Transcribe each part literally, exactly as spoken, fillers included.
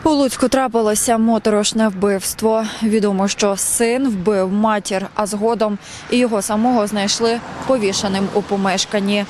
У Луцьку трапилося моторошне вбивство. Відомо, що син вбив матір, а згодом і його самого знайшли повішаним у помешканні.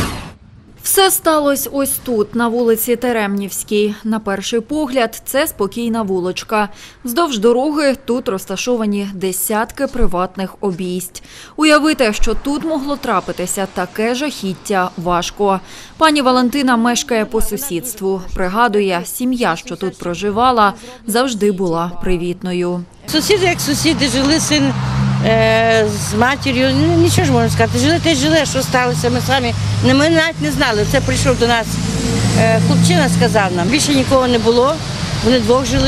Все сталося ось тут, на вулиці Теремнівській. На перший погляд, це спокійна вуличка. Вздовж дороги тут розташовані десятки приватних обійсть. Уявити, що тут могло трапитися таке жахіття, важко. Пані Валентина мешкає по сусідству. Пригадує, сім'я, що тут проживала, завжди була привітною. Сусіди як сусіди, жили син е, з матір'ю, нічого ж можна сказати. Жили те жили, що сталося, ми самі, ми навіть не знали. Це прийшов до нас е, хлопчина, сказав нам, більше нікого не було, вони двох жили.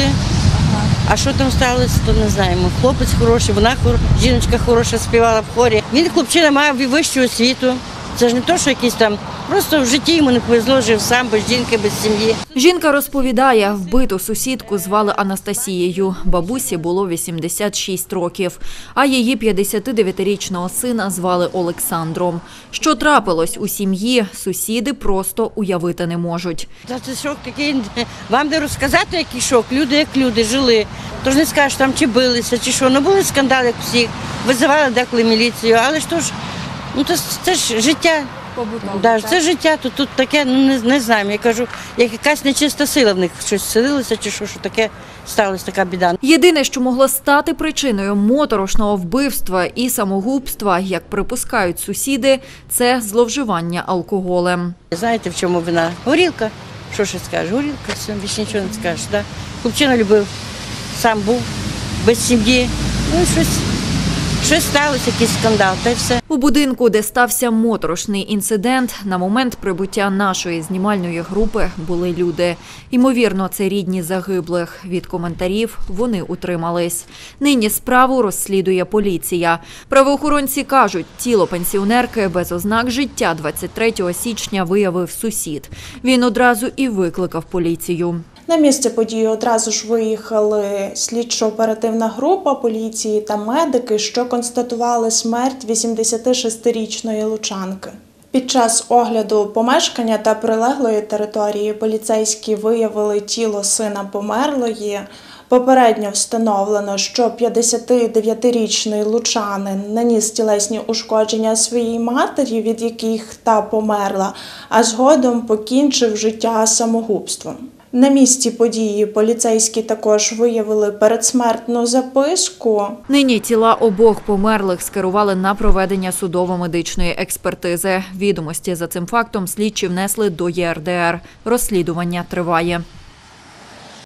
А що там сталося, то не знаємо. Хлопець хороший, вона хор... жіночка хороша, співала в хорі. Він, хлопчина, мав вищу освіту. Це ж не то, що якийсь там, просто в житті йому не повезло, жив сам, без жінки, без сім'ї. Жінка розповідає, вбиту сусідку звали Анастасією. Бабусі було вісімдесят шість років, а її п'ятдесятидев'ятирічного сина звали Олександром. Що трапилось у сім'ї, сусіди просто уявити не можуть. Це шок такий, вам де розказати, який шок. Люди як люди жили. Тож не скажеш, там чи билися, чи що. Ну були скандали, як всіх, визивали деколи міліцію, але ж то ж, ну то це ж життя. Да, це життя, тут, тут таке, ну не, не знаємо. Я кажу, як якась нечиста сила в них щось селилося, чи що, що таке сталося, така біда. Єдине, що могло стати причиною моторошного вбивства і самогубства, як припускають сусіди, це зловживання алкоголем. Знаєте, в чому вина? Горілка. Що ще скажеш? Горілка, все, більше нічого не скажеш. Да? Хлопчина любив, сам був, без сім'ї, ну і щось. Щось сталося, якийсь скандал, та й все. У будинку, де стався моторошний інцидент, на момент прибуття нашої знімальної групи були люди. Ймовірно, це рідні загиблих. Від коментарів вони утримались. Нині справу розслідує поліція. Правоохоронці кажуть, тіло пенсіонерки без ознак життя двадцять третього січня виявив сусід. Він одразу і викликав поліцію. На місце події одразу ж виїхали слідчо-оперативна група поліції та медики, що констатували смерть вісімдесятишестирічної лучанки. Під час огляду помешкання та прилеглої території поліцейські виявили тіло сина померлої. Попередньо встановлено, що п'ятдесятидев'ятирічний лучанин наніс тілесні ушкодження своїй матері, від яких та померла, а згодом покінчив життя самогубством. На місці події поліцейські також виявили передсмертну записку. Нині тіла обох померлих скерували на проведення судово-медичної експертизи. Відомості за цим фактом слідчі внесли до Є Ер Де Ер. Розслідування триває.